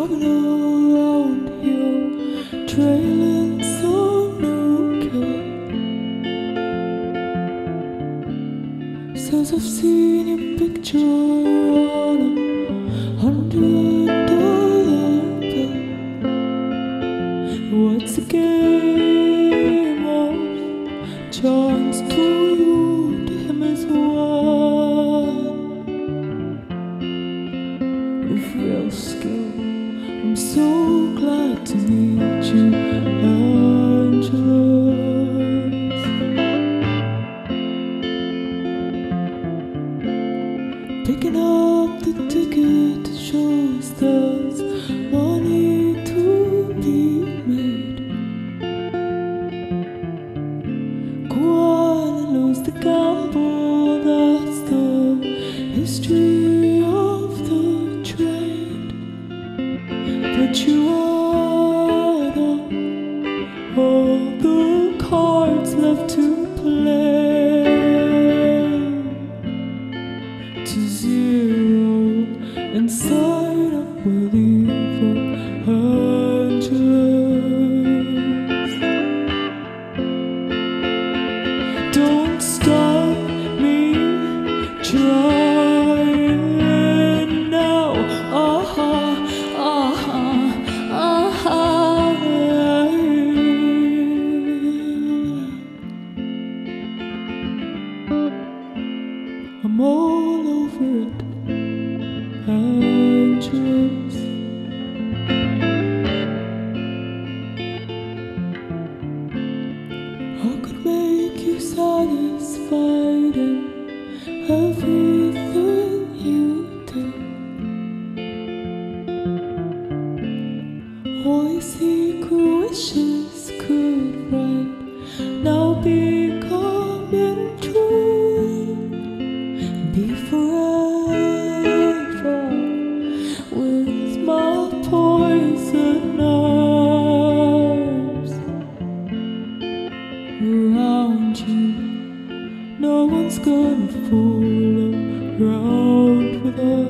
coming around here, trailing some new kid. Says I've seen your picture on $100 bill. What's the game of chance to you, to him as one with real skill? I'm so glad to meet you, Angela. Picking up the ticket shows there's money to be made. Go on and lose the gamble, that's the history of the trade. But you add up all the cards left to play to zero and sign up with evil Angelas. Don't stop me trying now. I'm all over it, Angelas. I could make you satisfied in everything you did. All your secret wishes could right now be coming true. Be forever with my poison arms around you. No one's gonna fool around with us.